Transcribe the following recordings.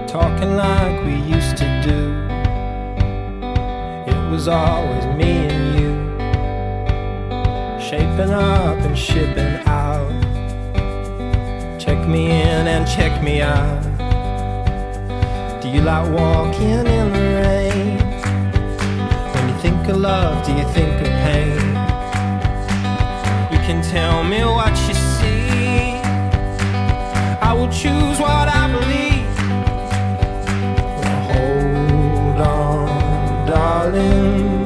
talking like we used to do. It was always me and you, shaping up and shipping out. Check me in and check me out. Do you like walking in the rain? When you think of love, do you think of pain? You can tell me what you see, I will choose what I believe. Well, hold on, darling,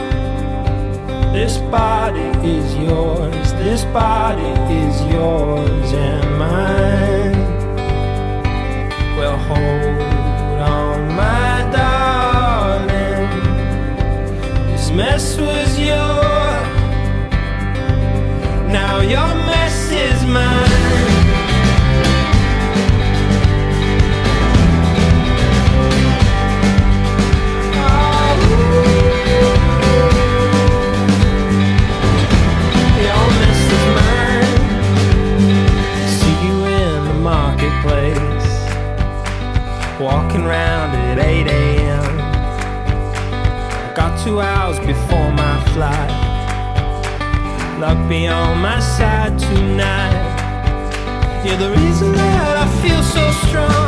this body is yours, this body is yours and mine. Well, hold on, my darling, this mess was yours, now your mess is mine. Walking round at 8 AM, I got 2 hours before my flight. Luck be on my side tonight. You're the reason that I feel so strong.